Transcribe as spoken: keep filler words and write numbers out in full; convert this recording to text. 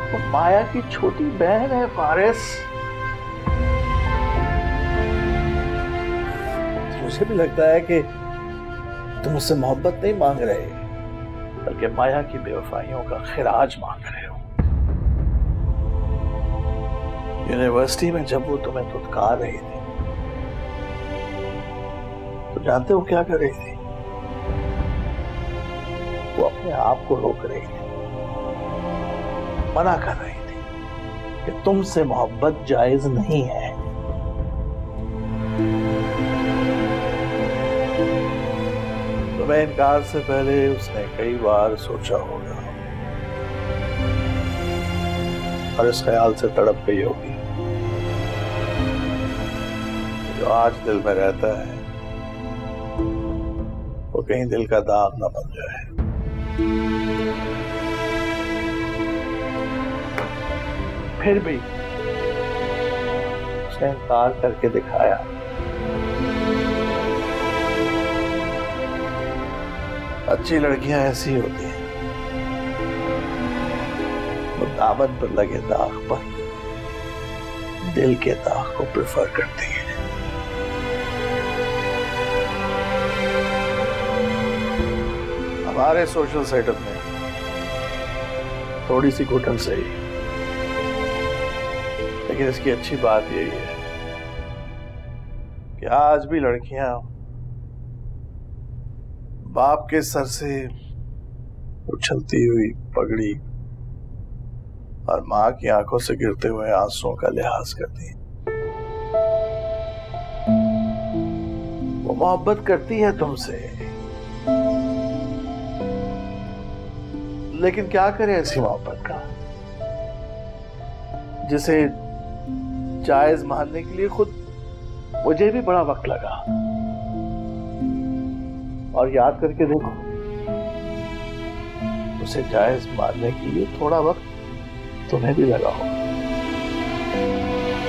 वो माया की छोटी बहन है फारिस। मुझे भी लगता है कि तुम उससे मोहब्बत नहीं मांग रहे, बल्कि माया की बेवफाइयों का खिराज मांग रहे हो। यूनिवर्सिटी में जब वो तुम्हें धुतकार रही थी तो जानते हो क्या कर रही थी? वो अपने आप को रोक रही थी, मना कर रही थी कि तुमसे मोहब्बत जायज नहीं है। तुम्हें इनकार से पहले उसने कई बार सोचा होगा और इस ख्याल से तड़प गई होगी जो आज दिल में रहता है वो कहीं दिल का दाग न बन जाए। फिर भी उसने इनकार करके दिखाया। अच्छी लड़कियां ऐसी होती हैं, वो दामन पर लगे दाग पर दिल के दाग को प्रेफर करती है। हमारे सोशल सेटअप में थोड़ी सी घुटन सही, लेकिन इसकी अच्छी बात यही है कि आज भी लड़कियां बाप के सर से उछलती हुई पगड़ी और मां की आंखों से गिरते हुए आंसुओं का लिहाज करती हैं। वो मोहब्बत करती है तुमसे, लेकिन क्या करे ऐसी मोहब्बत का जिसे जायज मानने के लिए खुद मुझे भी बड़ा वक्त लगा। और याद करके देखो, उसे जायज मानने के लिए थोड़ा वक्त तुम्हें भी लगा होगा।